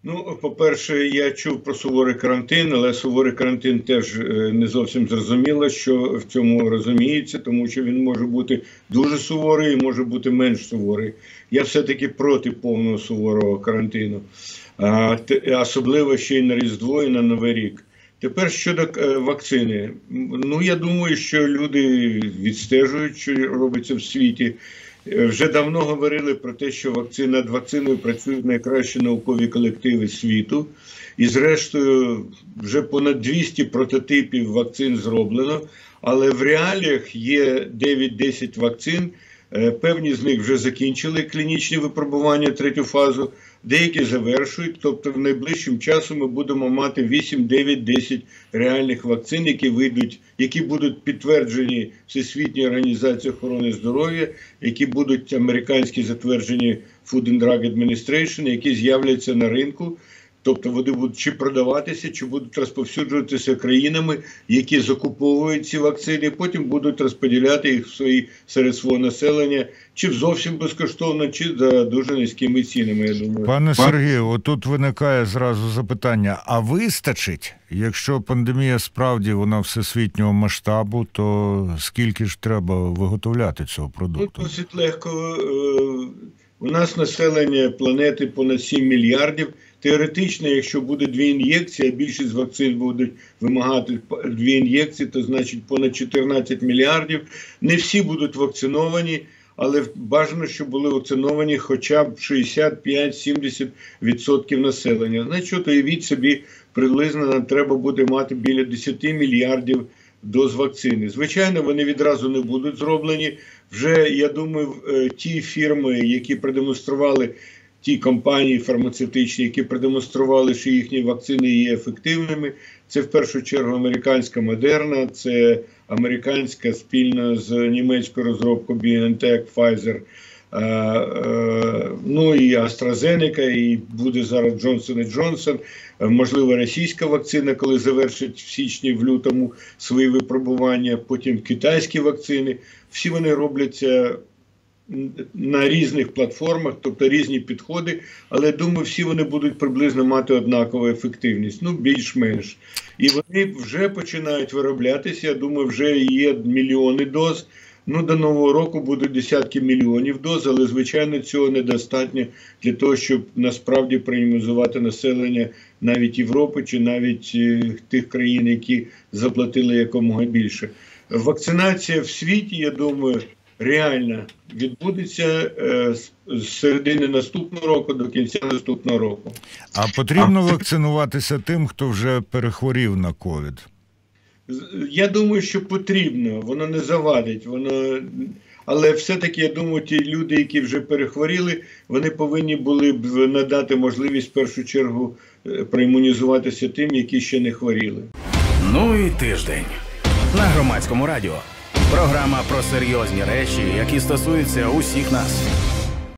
Ну, по-перше, я чув про суворий карантин, але суворий карантин теж не зовсім зрозуміло, що в цьому розуміється, тому що він може бути дуже суворий і може бути менш суворий. Я все-таки проти повного суворого карантину, особливо ще й на Різдво і на Новий рік. Тепер щодо вакцини. Ну, я думаю, що люди відстежують, що робиться в світі. Вже давно говорили про те, що над вакциною працюють найкращі наукові колективи світу. І зрештою вже понад 200 прототипів вакцин зроблено. Але в реаліях є 9-10 вакцин. Певні з них вже закінчили клінічні випробування, третю фазу. Деякі завершують, тобто в найближчим часом ми будемо мати 8, 9, 10 реальних вакцин, які будуть підтверджені Всесвітньою організацією охорони здоров'я, які будуть американські затверджені Food and Drug Administration, які з'являться на ринку. Тобто вони будуть чи продаватися, чи будуть розповсюджуватися країнами, які закуповують ці вакцини, потім будуть розподіляти їх серед свого населення, чи зовсім безкоштовно, чи за дуже низькими цінами, я думаю. Пане Сергію, отут виникає зразу запитання, а вистачить? Якщо пандемія справді вона всесвітнього масштабу, то скільки ж треба виготовляти цього продукту? Ну, досить легко. У нас населення планети понад 7 мільярдів. Теоретично, якщо буде 2 ін'єкції, а більшість вакцин будуть вимагати 2 ін'єкції, то значить понад 14 мільярдів. Не всі будуть вакциновані, але бажано, щоб були вакциновані хоча б 65-70% населення. Значить, уявіть собі, приблизно нам треба буде мати біля 10 мільярдів доз вакцини. Звичайно, вони відразу не будуть зроблені. Вже, я думаю, ті фірми, які продемонстрували, ті компанії фармацевтичні, які продемонстрували, що їхні вакцини є ефективними, це в першу чергу американська Модерна, це американська спільно з німецькою розробкою BioNTech, Pfizer, ну і AstraZeneca, і буде зараз Johnson & Johnson, можливо, російська вакцина, коли завершить в січні, в лютому свої випробування, потім китайські вакцини. Всі вони робляться на різних платформах, тобто різні підходи, але, думаю, всі вони будуть приблизно мати однакову ефективність, ну, більш-менш. І вони вже починають вироблятися, я думаю, вже є мільйони доз. Ну, до Нового року будуть десятки мільйонів доз, але, звичайно, цього недостатньо для того, щоб насправді проімунізувати населення навіть Європи чи навіть тих країн, які заплатили якомога більше. Вакцинація в світі, я думаю, реально відбудеться з середини наступного року до кінця наступного року. А потрібно вакцинуватися тим, хто вже перехворів на ковід? Я думаю, що потрібно, воно не завадить, але все-таки, я думаю, ті люди, які вже перехворіли, вони повинні були б надати можливість в першу чергу проімунізуватися тим, які ще не хворіли. Ну і тиждень. На Громадському радіо. Програма про серйозні речі, які стосуються усіх нас.